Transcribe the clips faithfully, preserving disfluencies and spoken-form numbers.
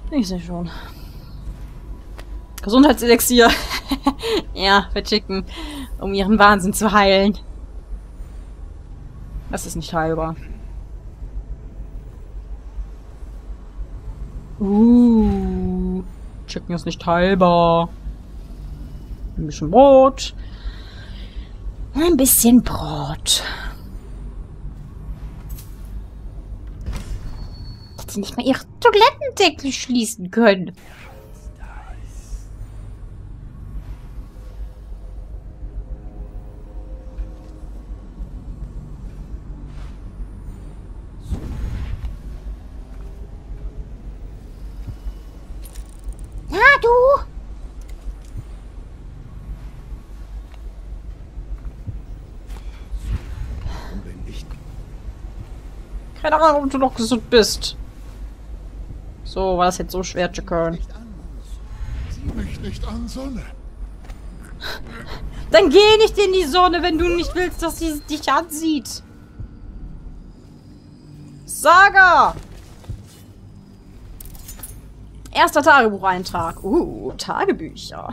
Ich sehe schon. Gesundheitselixier. Ja, verschicken, um ihren Wahnsinn zu heilen. Das ist nicht heilbar. Uh, Chicken ist nicht heilbar. Ein bisschen Brot. Ein bisschen Brot. Dass sie nicht mal ihre Toilettendeckel schließen können. Na du! Keine Ahnung, ob du noch gesund bist. So, war das jetzt so schwer zu können. Sieh mich nicht an, Sonne. Dann geh nicht in die Sonne, wenn du nicht willst, dass sie dich ansieht. Saga! Erster Tagebucheintrag. Uh, Tagebücher.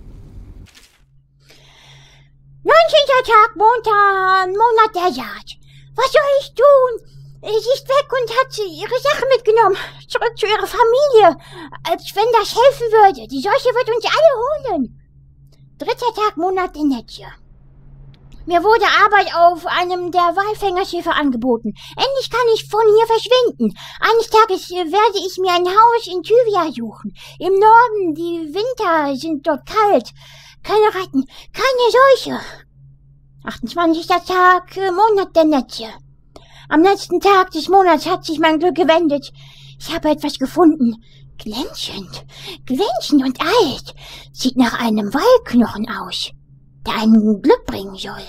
neunzehnter Tag, Montag, Monat der Jagd. Was soll ich tun? Sie ist weg und hat ihre Sachen mitgenommen. Zurück zu ihrer Familie. Als wenn das helfen würde. Die Seuche wird uns alle holen. Dritter Tag, Monat in Netje. Mir wurde Arbeit auf einem der Walfängerschiffe angeboten. Endlich kann ich von hier verschwinden. Eines Tages werde ich mir ein Haus in Thyvia suchen. Im Norden, die Winter sind dort kalt. Keine Ratten, keine Seuche. achtundzwanzigster Tag, Monat der Netje. Am letzten Tag des Monats hat sich mein Glück gewendet. Ich habe etwas gefunden. Glänzend, glänzend und alt. Sieht nach einem Wallknochen aus, der einen Glück bringen soll.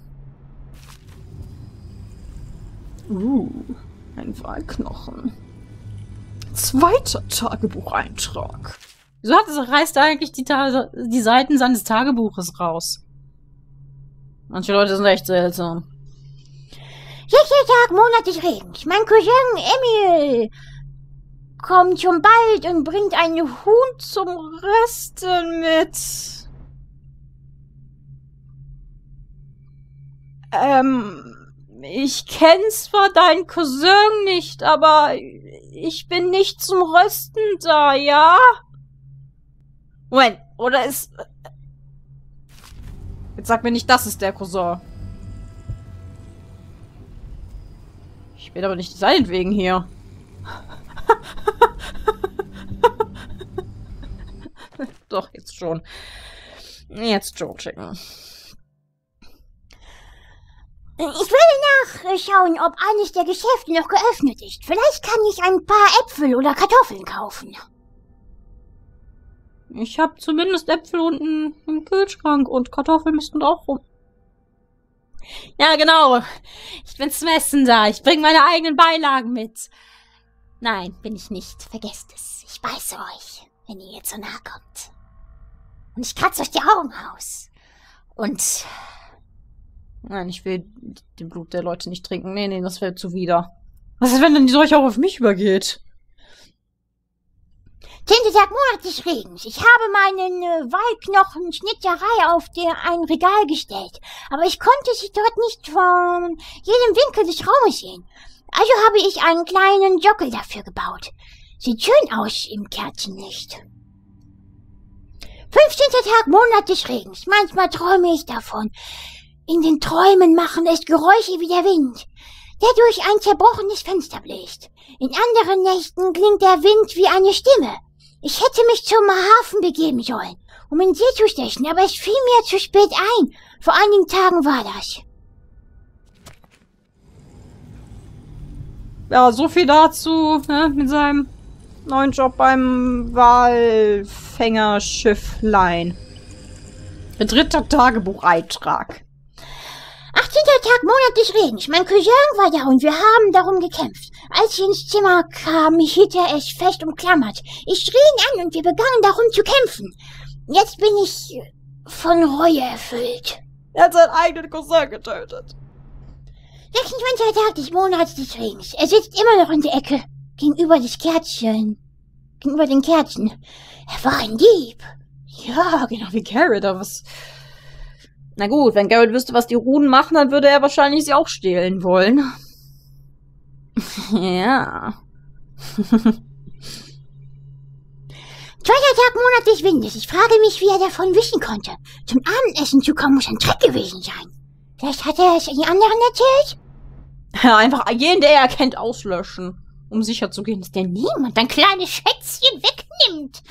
Uh, ein Wallknochen. Zweiter Tagebucheintrag. Wieso hat es, reißt er eigentlich die, Ta die Seiten seines Tagebuches raus? Manche Leute sind echt seltsam. Sechster Tag, Monat des Regens. Mein Cousin Emil kommt schon bald und bringt ein Huhn zum Rösten mit. Ähm, ich kenn zwar deinen Cousin nicht, aber ich bin nicht zum Rösten da, ja? Moment, oder ist... Jetzt sag mir nicht, das ist der Cousin. Ich bin aber nicht seinetwegen hier. Doch, jetzt schon. Jetzt schon checken. Ich werde nachschauen, ob eines der Geschäfte noch geöffnet ist. Vielleicht kann ich ein paar Äpfel oder Kartoffeln kaufen. Ich habe zumindest Äpfel unten im Kühlschrank und Kartoffeln müssten auch rum. Ja, genau. Ich bin zum Essen da. Ich bringe meine eigenen Beilagen mit. Nein, bin ich nicht. Vergesst es. Ich beiße euch, wenn ihr jetzt so nah kommt. Und ich kratze euch die Augen aus. Und... Nein, ich will den Blut der Leute nicht trinken. Nee, nee, das wäre zuwider. Was ist, wenn denn die Seuche auch auf mich übergeht? Zehnter Tag, Monat des Regens. Ich habe meinen äh, Wallknochen-Schnitterei auf der, ein Regal gestellt. Aber ich konnte sie dort nicht von jedem Winkel des Raumes sehen. Also habe ich einen kleinen Jockel dafür gebaut. Sieht schön aus im Kerzenlicht. fünfzehnter Tag, Monat des Regens. Manchmal träume ich davon. In den Träumen machen es Geräusche wie der Wind, der durch ein zerbrochenes Fenster bläst. In anderen Nächten klingt der Wind wie eine Stimme. Ich hätte mich zum Hafen begeben sollen, um in See zu stechen, aber es fiel mir zu spät ein. Vor einigen Tagen war das. Ja, so viel dazu, ne, mit seinem neuen Job beim Walfängerschifflein. Dritter Tagebucheintrag. achtzehnter Tag, Monat des Regens. Mein Cousin war da und wir haben darum gekämpft. Als ich ins Zimmer kam, hielt er es fest umklammert. Ich schrie ihn an und wir begannen darum zu kämpfen. Jetzt bin ich von Reue erfüllt. Er hat seinen eigenen Cousin getötet. sechsundzwanzigster Tag des Monats des Regens. Er sitzt immer noch in der Ecke, gegenüber des Kerzchen. gegenüber den Kerzen. Er war ein Dieb. Ja, genau wie Garrett, aber was... Na gut, wenn Garrett wüsste, was die Runen machen, dann würde er wahrscheinlich sie auch stehlen wollen. Ja. Zweiter Tag monatlich windig. Ich frage mich, wie er davon wissen konnte. Zum Abendessen zu kommen muss ein Trick gewesen sein. Vielleicht hat er es den anderen erzählt? Ja, einfach jeden, der er kennt, auslöschen. Um sicher zu gehen, dass der nie... Niemand ein kleines Schätzchen wegnimmt.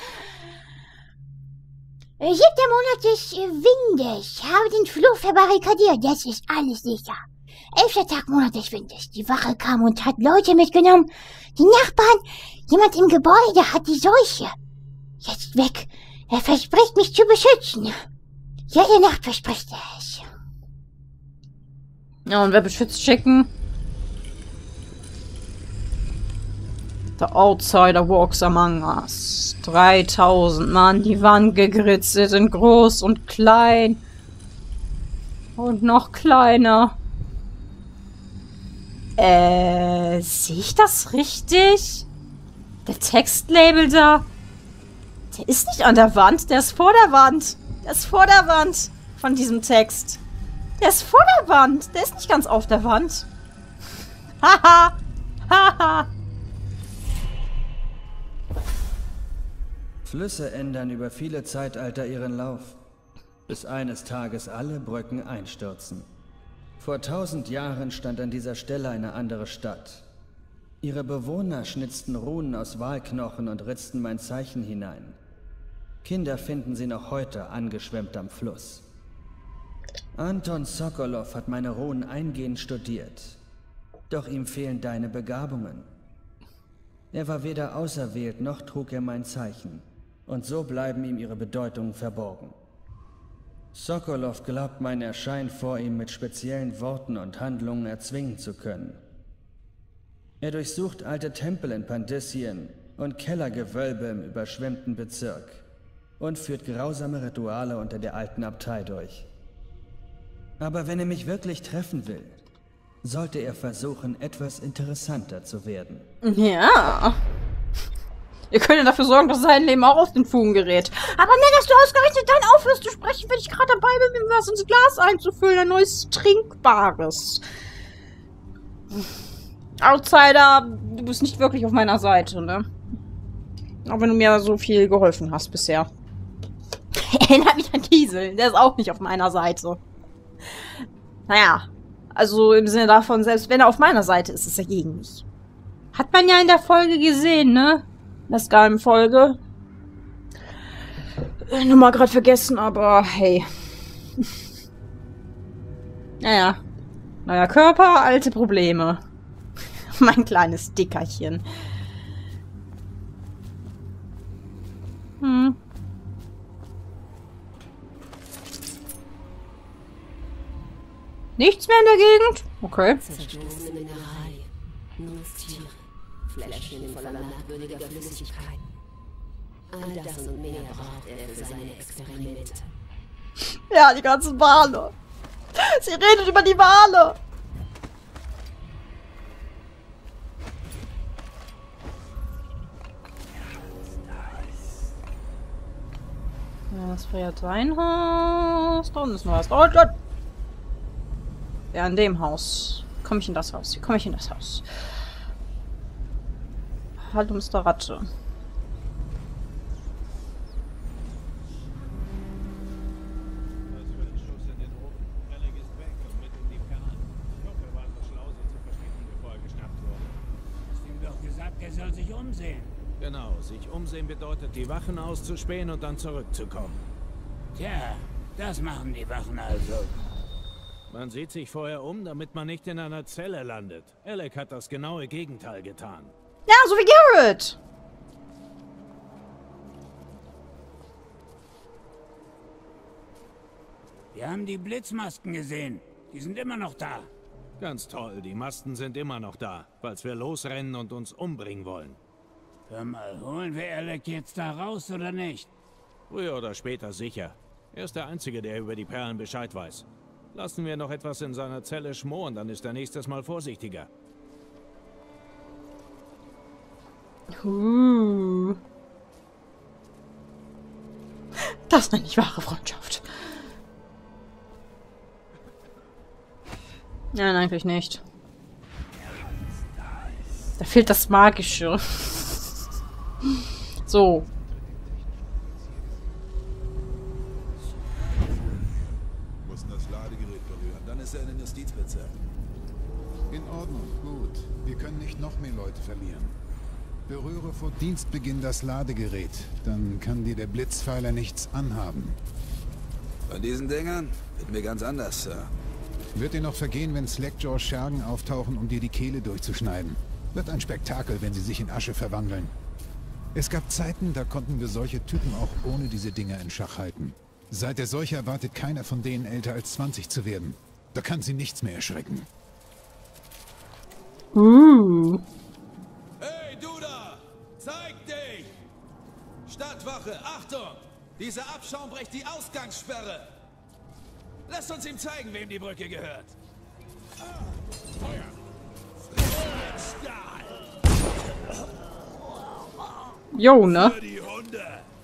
Siebter Monat ist windig. Ich habe den Flur verbarrikadiert. Jetzt ist alles sicher. Elfter Tag Monat ist windig. Die Wache kam und hat Leute mitgenommen. Die Nachbarn, jemand im Gebäude hat die Seuche. Jetzt weg. Er verspricht mich zu beschützen. Jede Nacht verspricht er es. Ja, und wer beschützt Chicken? The Outsider walks among us. dreitausend Mann, die Wand gegritzt, sie sind groß und klein. Und noch kleiner. Äh, sehe ich das richtig? Der Textlabel da, der ist nicht an der Wand, der ist vor der Wand. Der ist vor der Wand von diesem Text. Der ist vor der Wand, der ist nicht ganz auf der Wand. Haha, haha. Flüsse ändern über viele Zeitalter ihren Lauf, bis eines Tages alle Brücken einstürzen. Vor tausend Jahren stand an dieser Stelle eine andere Stadt. Ihre Bewohner schnitzten Runen aus Walknochen und ritzten mein Zeichen hinein. Kinder finden sie noch heute angeschwemmt am Fluss. Anton Sokolov hat meine Runen eingehend studiert. Doch ihm fehlen deine Begabungen. Er war weder auserwählt, noch trug er mein Zeichen. Und so bleiben ihm ihre Bedeutungen verborgen. Sokolov glaubt, mein Erscheinen vor ihm mit speziellen Worten und Handlungen erzwingen zu können. Er durchsucht alte Tempel in Pandissien und Kellergewölbe im überschwemmten Bezirk und führt grausame Rituale unter der alten Abtei durch. Aber wenn er mich wirklich treffen will, sollte er versuchen, etwas interessanter zu werden. Ja. Ihr könnt ja dafür sorgen, dass sein Leben auch auf den Fugen gerät. Aber mir, dass du ausgerechnet dann aufhörst zu sprechen, wenn ich gerade dabei bin, mir was ins Glas einzufüllen. Ein neues Trinkbares. Outsider, du bist nicht wirklich auf meiner Seite, ne? Auch wenn du mir so viel geholfen hast bisher. Erinnert mich an Kiesel, der ist auch nicht auf meiner Seite. Naja, also im Sinne davon, selbst wenn er auf meiner Seite ist, ist er gegen mich. Hat man ja in der Folge gesehen, ne? In der Skalm-Folge. Nummer gerade vergessen, aber hey. Naja. Neuer Körper, alte Probleme. Mein kleines Dickerchen. Hm. Nichts mehr in der Gegend? Okay. Zerstoßene Mineralien, Nutztiere, Fläschchen voller merkwürdiger Flüssigkeit. All das und mehr braucht er für seine Experimente. Ja, die ganzen Wale. Sie redet über die Wale. Ja, das wäre jetzt sein Haus. Da unten ist noch was. Oh Gott. Ja, in dem Haus. Komme ich in das Haus? Wie komme ich in das Haus? Halt ums der Ratte. Er soll sich umsehen. Genau, sich umsehen bedeutet, die Wachen auszuspähen und dann zurückzukommen. Tja, das machen die Wachen also. Man sieht sich vorher um, damit man nicht in einer Zelle landet. Alec hat das genaue Gegenteil getan. Ja, so wie Garrett. Wir haben die Blitzmasken gesehen. Die sind immer noch da. Ganz toll, die Masten sind immer noch da, falls wir losrennen und uns umbringen wollen. Hör mal, holen wir Alec jetzt da raus oder nicht? Früher oder später sicher. Er ist der Einzige, der über die Perlen Bescheid weiß. Lassen wir noch etwas in seiner Zelle schmoren, dann ist er nächstes Mal vorsichtiger. Uh. Das nenne ich wahre Freundschaft. Nein, eigentlich nicht. Da fehlt das Magische. So. Muss das Ladegerät berühren, dann ist er in den Justizbezirk. In Ordnung, gut. Wir können nicht noch mehr Leute verlieren. Berühre vor Dienstbeginn das Ladegerät, dann kann dir der Blitzpfeiler nichts anhaben. Bei diesen Dingern wird mir ganz anders, Sir. Wird dir noch vergehen, wenn Slackjaws Schergen auftauchen, um dir die Kehle durchzuschneiden. Wird ein Spektakel, wenn sie sich in Asche verwandeln. Es gab Zeiten, da konnten wir solche Typen auch ohne diese Dinger in Schach halten. Seit der Seuche erwartet keiner von denen älter als zwanzig zu werden. Da kann sie nichts mehr erschrecken. Uh. Hey, du da! Zeig dich! Stadtwache, Achtung! Dieser Abschaum bricht die Ausgangssperre! Lasst uns ihm zeigen, wem die Brücke gehört. Jo, ne? Für die Hunde!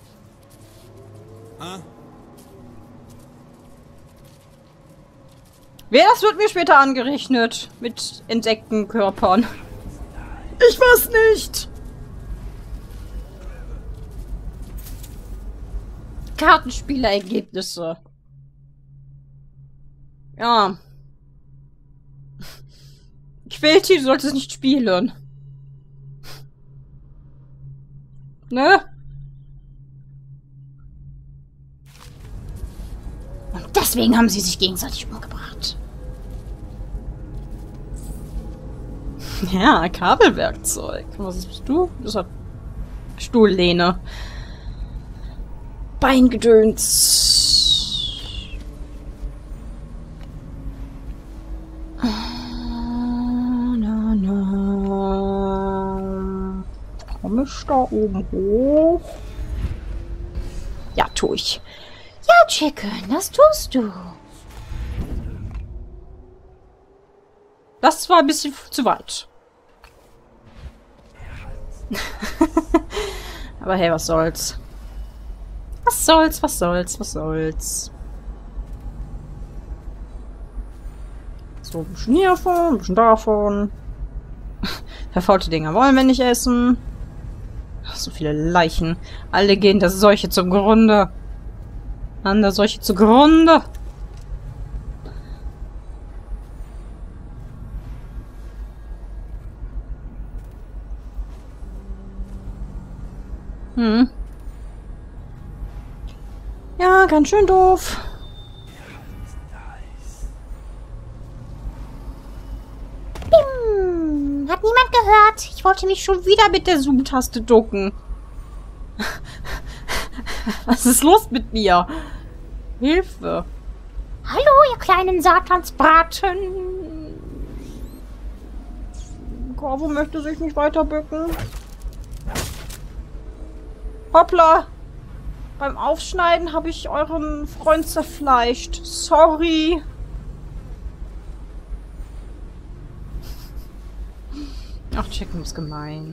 Ah? Wer, das wird mir später angerechnet. Mit entdeckten Körpern. Ich weiß nicht. Kartenspielerergebnisse. Ja. Quälti, du solltest nicht spielen. Ne? Und deswegen haben sie sich gegenseitig umgebracht. Ja, Kabelwerkzeug. Was bist du? Das hat Stuhllehne. Beingedöns. Na, na. Komm ich da oben hoch? Ja, tu ich. Ja, Chicken, das tust du. Das war ein bisschen zu weit. Aber hey, was soll's? Was soll's, was soll's, was soll's? So, ein bisschen hiervon, ein bisschen davon. Verfaulte Dinger wollen wir nicht essen. Ach, so viele Leichen. Alle gehen der Seuche zugrunde. An der Seuche zugrunde. Hm. Ja, ganz schön doof. Bim. Hat niemand gehört? Ich wollte mich schon wieder mit der Zoom-Taste ducken. Was ist los mit mir? Hilfe. Hallo, ihr kleinen Satansbraten. Corvo möchte sich nicht weiter bücken. Hoppla. Beim Aufschneiden habe ich euren Freund zerfleischt. Sorry. Ach, Chicken ist gemein.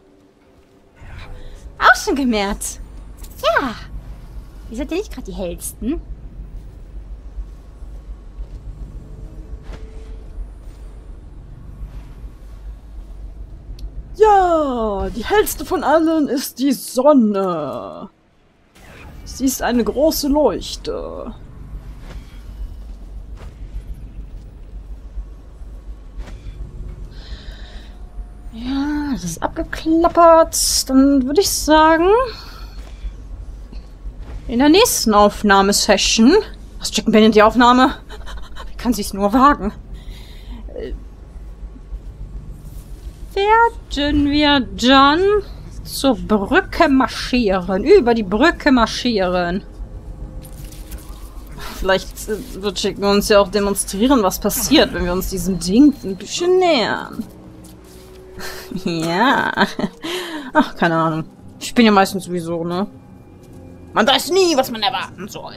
Außengemehrt. Ja. Ihr seid ja nicht gerade die hellsten. Ja, die hellste von allen ist die Sonne. Sie ist eine große Leuchte. Ja, das ist abgeklappert. Dann würde ich sagen, in der nächsten Aufnahmesession. Was checken wir denn die Aufnahme? Wie kann sie es nur wagen? Werden wir dann zur Brücke marschieren. Über die Brücke marschieren. Vielleicht äh, wird Chicken uns ja auch demonstrieren, was passiert, wenn wir uns diesem Ding ein bisschen nähern. Ja. Ach, keine Ahnung. Ich bin ja meistens sowieso, ne? Man weiß nie, was man erwarten soll.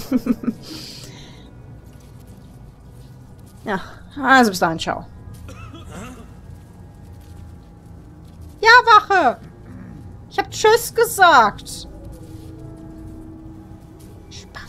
Ja, also bis dahin, ciao. Ja, Wache! Ich hab Tschüss gesagt. Spaß.